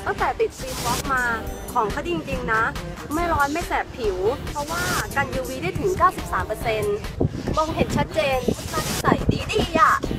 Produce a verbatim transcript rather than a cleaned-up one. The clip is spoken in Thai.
ตั้งแต่ติดฟิล์มบล็อกมาของเขาดีจริงๆนะไม่ร้อนไม่แสบผิวเพราะว่ากัน ยู วี ได้ถึง เก้าสิบสามเปอร์เซ็นต์ มองเห็นชัดเจนทัศนวิสัยดีๆอ่ะ